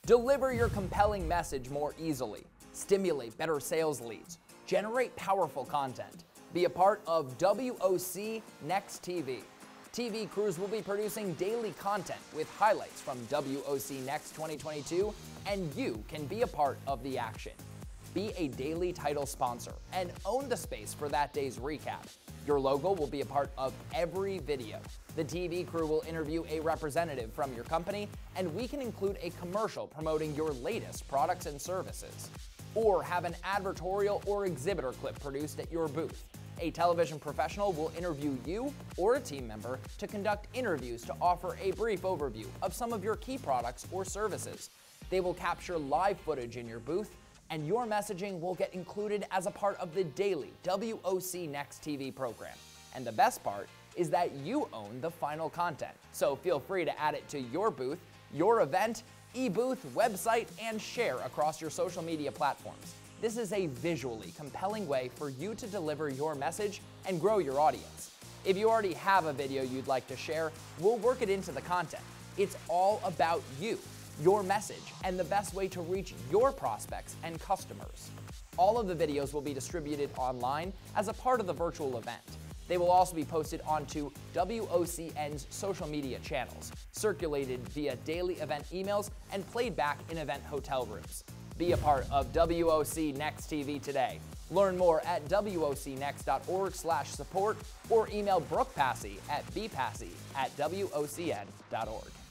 Deliver your compelling message more easily, stimulate better sales leads, generate powerful content. Be a part of WOC Next TV. TV crews will be producing daily content with highlights from WOC Next 2022, and you can be a part of the action. Be a daily title sponsor and own the space for that day's recap. Your logo will be a part of every video. The TV crew will interview a representative from your company, and we can include a commercial promoting your latest products and services. Or have an advertorial or exhibitor clip produced at your booth. A television professional will interview you or a team member to conduct interviews to offer a brief overview of some of your key products or services. They will capture live footage in your booth, and your messaging will get included as a part of the daily WOC Next TV program. And the best part is that you own the final content, so feel free to add it to your booth, your event, e-booth, website, and share across your social media platforms. This is a visually compelling way for you to deliver your message and grow your audience. If you already have a video you'd like to share, we'll work it into the content. It's all about you, your message, and the best way to reach your prospects and customers. All of the videos will be distributed online as a part of the virtual event. They will also be posted onto WOCN's social media channels, circulated via daily event emails, and played back in event hotel rooms. Be a part of WOC Next TV today. Learn more at wocnext.org/support or email Brooke Passy at bpassy@wocn.org.